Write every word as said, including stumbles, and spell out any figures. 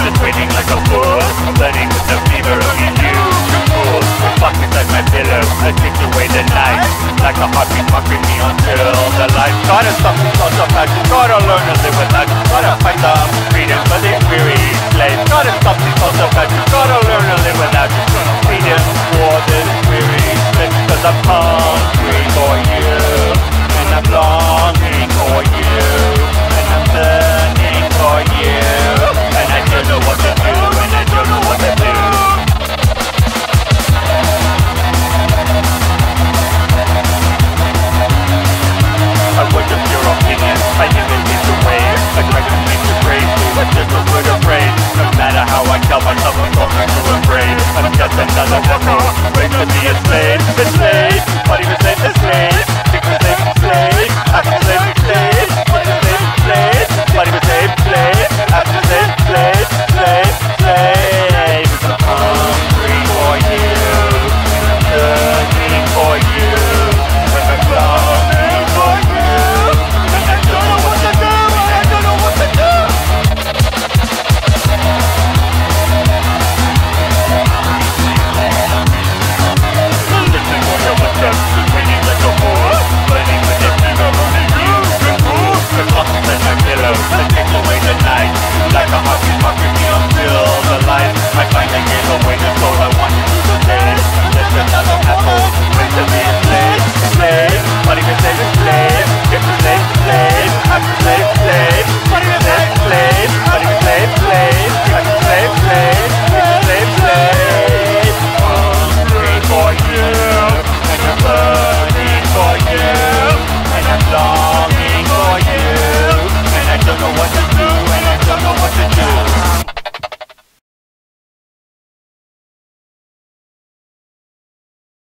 just waiting like a fool, blending with the fever of you. Cool, fuck inside my pillow, I take away the night, like a heartbeat mocking me until the light. Gotta stop this thoughts of passion, gotta learn to live with that. Gotta fight the freedom, but it's weary.